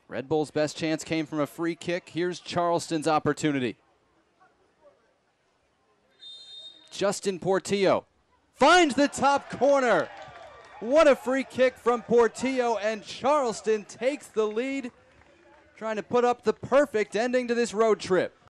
Red Bull's best chance came from a free kick. Here's Charleston's opportunity. Justin Portillo finds the top corner. What a free kick from Portillo, and Charleston takes the lead, trying to put up the perfect ending to this road trip.